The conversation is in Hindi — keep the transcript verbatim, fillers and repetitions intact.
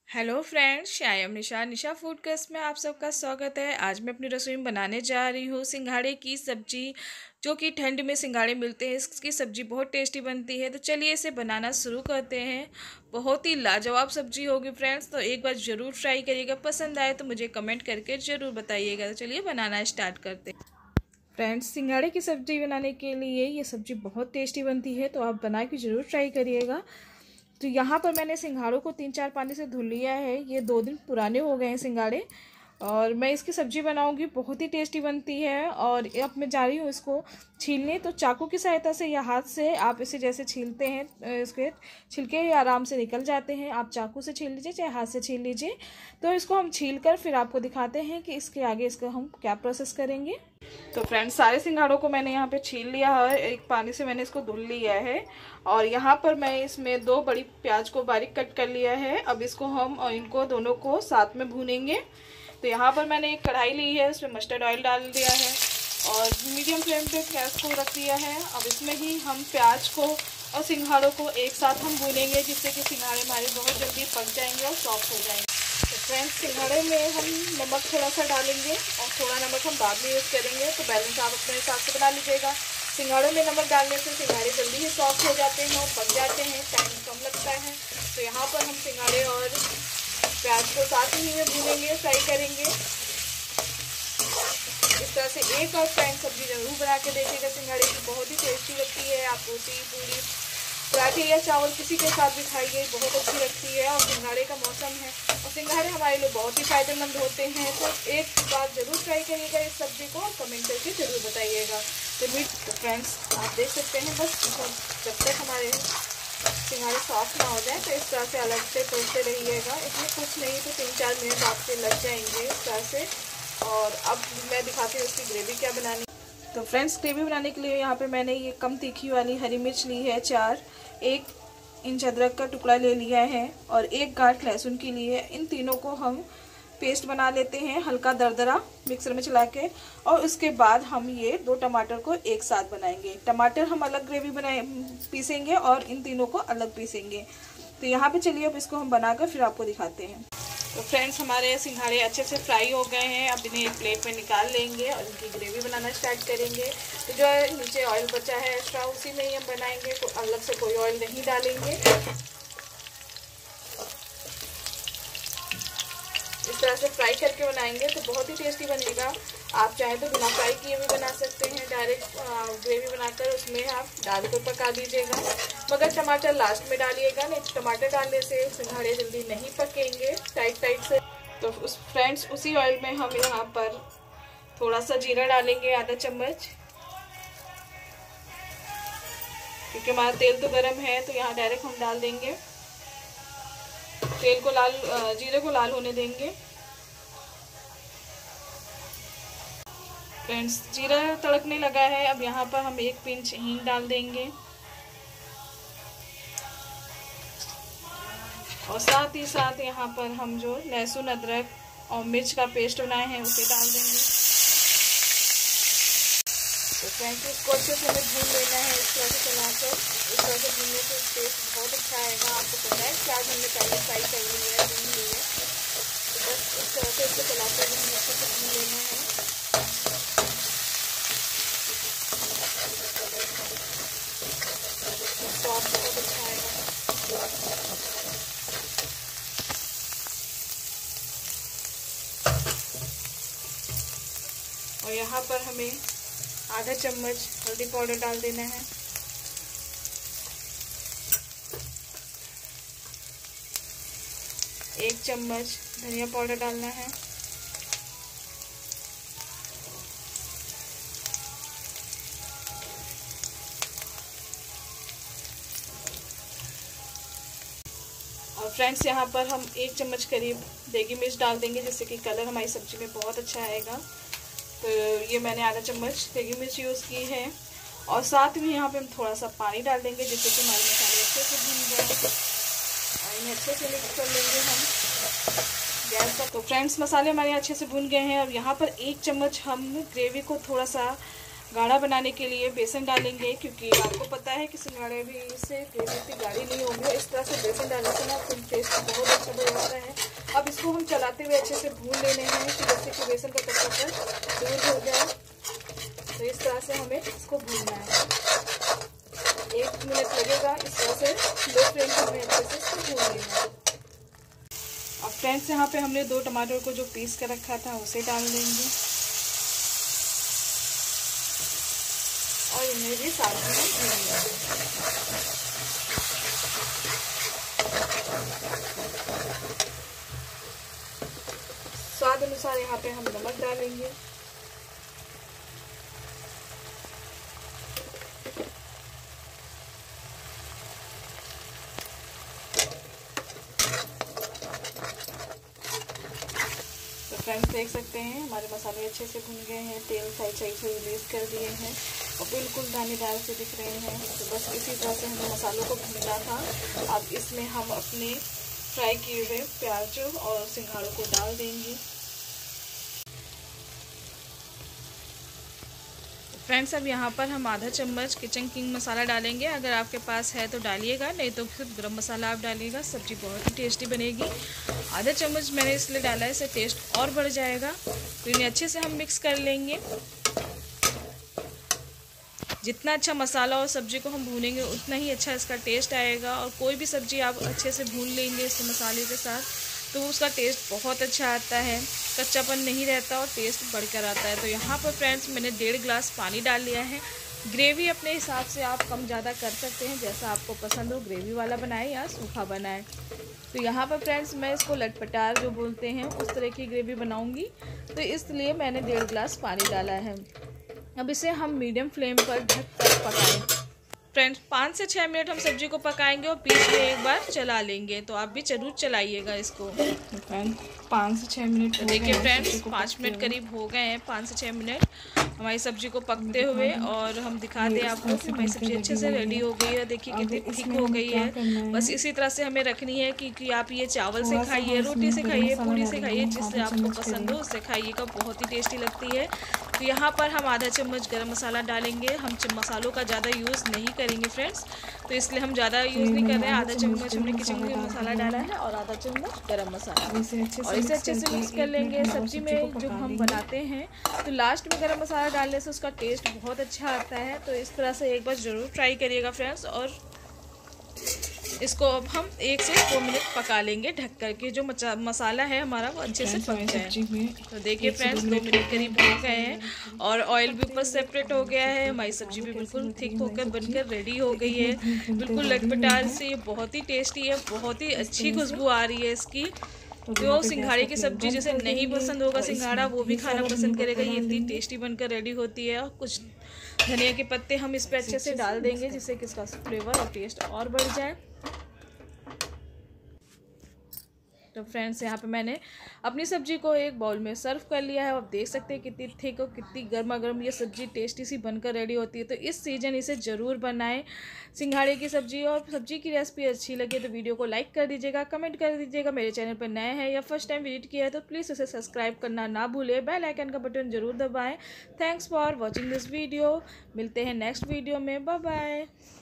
Hello friends, I am Nisha Nisha food quest में आप सबका स्वागत है। आज मैं अपनी रसोई में बनाने जा रही हूँ सिंघाड़े की सब्जी, जो कि ठंड में सिंघाड़े मिलते हैं। इसकी सब्जी बहुत टेस्टी बनती है, तो चलिए इसे बनाना शुरू करते हैं। बहुत ही लाजवाब सब्जी होगी फ्रेंड्स, तो एक बार ज़रूर ट्राई करिएगा। पसंद आए तो मुझे कमेंट करके ज़रूर बताइएगा। तो चलिए बनाना स्टार्ट करते हैं। फ्रेंड्स, सिंघाड़े की सब्ज़ी बनाने के लिए ये सब्ज़ी बहुत टेस्टी बनती है, तो आप बना के ज़रूर ट्राई करिएगा। तो यहाँ पर मैंने सिंघाड़ों को तीन चार पानी से धुल लिया है। ये दो दिन पुराने हो गए हैं सिंघाड़े, और मैं इसकी सब्ज़ी बनाऊंगी। बहुत ही टेस्टी बनती है। और अब मैं जा रही हूँ इसको छीलने। तो चाकू की सहायता से या हाथ से आप इसे जैसे छीलते हैं, इसके छिलके आराम से निकल जाते हैं। आप चाकू से छील लीजिए चाहे हाथ से छील लीजिए। तो इसको हम छील कर फिर आपको दिखाते हैं कि इसके आगे इसका हम क्या प्रोसेस करेंगे। तो फ्रेंड्स, सारे सिंघाड़ों को मैंने यहाँ पे छील लिया है। एक पानी से मैंने इसको धुल लिया है। और यहाँ पर मैं इसमें दो बड़ी प्याज को बारीक कट कर लिया है। अब इसको हम और इनको दोनों को साथ में भूनेंगे। तो यहाँ पर मैंने एक कढ़ाई ली है, उसमें मस्टर्ड ऑयल डाल दिया है और मीडियम फ्लेम पे गैस को रख दिया है। अब इसमें ही हम प्याज को और सिंघाड़ों को एक साथ हम भूनेंगे, जिससे कि सिंघाड़े हमारे बहुत जल्दी पक जाएंगे और सॉफ्ट हो जाएंगे। तो फ्रेंड्स, सिंघाड़े में हम नमक थोड़ा सा डालेंगे और थोड़ा नमक हम बाद में यूज़ करेंगे, तो बैलेंस आप अपने हिसाब से बना लीजिएगा। सिंघाड़ों में नमक डालने से सिंघाड़े जल्दी ही सॉफ्ट हो जाते हैं और पक जाते हैं, टाइम कम लगता है। तो यहाँ पर हम सिंघाड़े और प्याज को साथ ही में भूनेंगे, फ्राई करेंगे। इस तरह से एक और फ्रेंड सब्जी जरूर बना के देखिएगा। सिंघाड़े की बहुत ही टेस्टी लगती है। आप रोटी, पूरी, पराठे या चावल किसी के साथ भी खाइए, बहुत अच्छी लगती है। और सिंघाड़े का मौसम है और सिंघाड़े हमारे लिए बहुत ही फायदेमंद होते हैं। तो एक बार जरूर ट्राई करिएगा इस सब्जी को और कमेंट करके जरूर बताइएगा। तो मीट तो फ्रेंड्स, आप देख सकते हैं, बस जब तक हमारे सिंघाड़े सॉफ्ट ना हो जाए तो इस तरह से अलग से तोड़ते रहिएगा। इसमें कुछ नहीं तो तीन चार मिनट आपके लग जाएंगे इस तरह से। और अब मैं दिखाती हूँ इसकी ग्रेवी क्या बनानी। तो फ्रेंड्स, ग्रेवी बनाने के लिए यहाँ पे मैंने ये कम तीखी वाली हरी मिर्च ली है चार, एक इंच अदरक का टुकड़ा ले लिया है और एक गांठ लहसुन की ली है। इन तीनों को हम पेस्ट बना लेते हैं हल्का दरदरा मिक्सर में चला के। और उसके बाद हम ये दो टमाटर को एक साथ बनाएंगे। टमाटर हम अलग ग्रेवी बनाए पीसेंगे और इन तीनों को अलग पीसेंगे। तो यहाँ पे चलिए अब इसको हम बनाकर फिर आपको दिखाते हैं। तो फ्रेंड्स, हमारे सिंघाड़े अच्छे से फ्राई हो गए हैं। अब इन्हें एक प्लेट में निकाल लेंगे और इनकी ग्रेवी बनाना स्टार्ट करेंगे। तो जो है नीचे ऑयल बचा है एक्स्ट्रा, उसी में ही हम बनाएंगे। तो अलग से कोई ऑयल नहीं डालेंगे। इस तरह से फ्राई करके बनाएंगे तो बहुत ही टेस्टी बनेगा। आप चाहे तो बिना फ्राई किए भी बना सकते हैं, डायरेक्ट ग्रेवी बनाकर उसमें आप डाल कर पका दीजिएगा। मगर टमाटर लास्ट में डालिएगा, नहीं तो टमाटर डालने से सिंघाड़े जल्दी नहीं पकेंगे टाइट टाइट से। तो उस फ्रेंड्स, उसी ऑयल में हम यहाँ पर थोड़ा सा जीरा डालेंगे, आधा चम्मच, क्योंकि हमारा तेल तो गर्म है। तो यहाँ डायरेक्ट हम डाल देंगे। तेल को लाल, जीरे को लाल होने देंगे। फ्रेंड्स, जीरा तड़कने लगा है। अब यहाँ पर हम एक पिंच हींग डाल देंगे और साथ ही साथ यहाँ पर हम जो लहसुन, अदरक और मिर्च का पेस्ट बनाए हैं उसे डाल देंगे। तो फ्रेंड्स, इसको अच्छे से हमें भून लेना है इस तरह से चलाकर। इस तरह से भूनने से टेस्ट बहुत अच्छा आएगा। आपको पता है प्याज हमने पहले फ्राई कर ली है, भून ली है। तो बस इस तरह से इसको चलाकर हमें अच्छे से भून लेना है। स्वाद बहुत अच्छा आएगा। और यहाँ पर हमें आधा चम्मच हल्दी पाउडर डाल देना है। एक चम्मच धनिया पाउडर डालना है। और फ्रेंड्स, यहाँ पर हम एक चम्मच करीब देगी मिर्च डाल देंगे, जिससे कि कलर हमारी सब्जी में बहुत अच्छा आएगा। तो ये मैंने आधा चम्मच देगी मिर्च यूज़ की है। और साथ में यहाँ पे हम थोड़ा सा पानी डाल देंगे, जिससे कि हमारे मसाले अच्छे से भून जाए। और इन्हें अच्छे से मिक्स कर लेंगे हम गैस पर। तो फ्रेंड्स, मसाले हमारे अच्छे से भून गए हैं। और यहाँ पर एक चम्मच हम ग्रेवी को थोड़ा सा गाढ़ा बनाने के लिए बेसन डालेंगे, क्योंकि आपको पता है कि सिंघाड़े भी से ग्रेवी इतनी गाढ़ी नहीं होगी। इस तरह से बेसन डालने से ना फिर टेस्ट बहुत अच्छा बढ़ जाता है। अब इसको हम चलाते हुए अच्छे से भून लेने हैं कि जैसे कि बेसन का कच्चापन दूर हो जाए। तो इस तरह से हमें इसको भूनना है, एक मिनट लगेगा। इस तरह से लो फ्लेम पर हमें अच्छे से इसको भून लेना है। अब फ्रेंड्स यहाँ पे हमने दो टमाटर को जो पीस कर रखा था उसे डाल देंगे और इन्हें भी साथ में भून लेंगे। स्वाद अनुसार यहाँ पे हम नमक डालेंगे। फ्रेंड्स देख सकते हैं हमारे मसाले अच्छे से भुन गए हैं, तेल साइड साइड से रिलीज कर दिए हैं और बिल्कुल दानेदार से दिख रहे हैं। तो बस इसी तरह से हमें मसालों को भुनना था। अब इसमें हम अपने फ्राई किए हुए प्याज और सिंघाड़ों को डाल देंगे। फ्रेंड्स अब यहाँ पर हम आधा चम्मच किचन किंग मसाला डालेंगे। अगर आपके पास है तो डालिएगा, नहीं तो सिर्फ गरम मसाला आप डालिएगा। सब्ज़ी बहुत ही टेस्टी बनेगी। आधा चम्मच मैंने इसलिए डाला है, इससे टेस्ट और बढ़ जाएगा। तो इन्हें अच्छे से हम मिक्स कर लेंगे। जितना अच्छा मसाला और सब्ज़ी को हम भूनेंगे उतना ही अच्छा इसका टेस्ट आएगा। और कोई भी सब्ज़ी आप अच्छे से भून लेंगे इस मसाले के साथ तो उसका टेस्ट बहुत अच्छा आता है, कच्चापन नहीं रहता और टेस्ट बढ़कर आता है। तो यहाँ पर फ्रेंड्स मैंने डेढ़ गिलास पानी डाल लिया है। ग्रेवी अपने हिसाब से आप कम ज़्यादा कर सकते हैं, जैसा आपको पसंद हो, ग्रेवी वाला बनाए या सूखा बनाए। तो यहाँ पर फ्रेंड्स मैं इसको लटपटार जो बोलते हैं उस तरह की ग्रेवी बनाऊँगी, तो इसलिए मैंने डेढ़ गिलास पानी डाला है। अब इसे हम मीडियम फ्लेम पर ढक कर पकाएं। फ्रेंड्स पाँच से छः मिनट हम सब्जी को पकाएंगे और बीच में एक बार चला लेंगे, तो आप भी ज़रूर चलाइएगा इसको। फ्रेंड्स पाँच से छः मिनट तो देखिए फ्रेंड्स पाँच मिनट करीब हो गए हैं। पाँच से छः मिनट हमारी सब्जी को पकते हुए, और हम दिखा दें आपको कि हमारी सब्जी अच्छे से रेडी हो गई है। देखिए कितनी थिक हो गई है। बस इसी तरह से हमें रखनी है, क्योंकि आप ये चावल से खाइए, रोटी से खाइए, पूरी से खाइए, जिससे आपको पसंद हो उससे खाइएगा, बहुत ही टेस्टी लगती है। तो यहाँ पर हम आधा चम्मच गरम मसाला डालेंगे। हम मसालों का ज़्यादा यूज़ नहीं करेंगे फ्रेंड्स, तो इसलिए हम ज़्यादा यूज़ नहीं कर रहे हैं। आधा चम्मच हमने किचन किंग मसाला डाला है और आधा चम्मच गरम मसाला, और इसे अच्छे से मिक्स कर लेंगे। सब्जी में जब हम बनाते हैं तो लास्ट में गरम मसाला डालने से उसका टेस्ट बहुत अच्छा आता है। तो इस तरह से एक बार ज़रूर ट्राई करिएगा फ्रेंड्स। और इसको अब हम एक से दो मिनट पका लेंगे ढक करके, जो मसाला है हमारा वो अच्छे से पक जाए। तो देखिए फ्रेंड्स दो मिनट करीब हो गए हैं और ऑयल भी ऊपर सेपरेट हो गया है। हमारी सब्जी भी बिल्कुल थिक होकर बनकर रेडी हो गई है, बिल्कुल लटपटार से, बहुत ही टेस्टी है, बहुत ही अच्छी खुशबू आ रही है इसकी। जो सिंघाड़े की सब्जी जिसे नहीं पसंद होगा सिंघाड़ा, वो भी खाना पसंद करेगा। ये इतनी टेस्टी बनकर रेडी होती है। और कुछ धनिया के पत्ते हम इस पर अच्छे से डाल देंगे, जिससे कि इसका फ्लेवर और टेस्ट और बढ़ जाए। तो फ्रेंड्स यहाँ पे मैंने अपनी सब्जी को एक बाउल में सर्व कर लिया है। आप देख सकते हैं कितनी थिक और कितनी गर्मा गर्म ये सब्जी टेस्टी सी बनकर रेडी होती है। तो इस सीजन इसे ज़रूर बनाएं, सिंघाड़े की सब्जी। और सब्जी की रेसिपी अच्छी लगे तो वीडियो को लाइक कर दीजिएगा, कमेंट कर दीजिएगा। मेरे चैनल पर नए हैं या फर्स्ट टाइम विजिट किया है तो प्लीज़ उसे सब्सक्राइब करना ना भूलें, बेल आइकन का बटन ज़रूर दबाएँ। Thanks for watching this video. मिलते हैं नेक्स्ट वीडियो में, बाय बाय।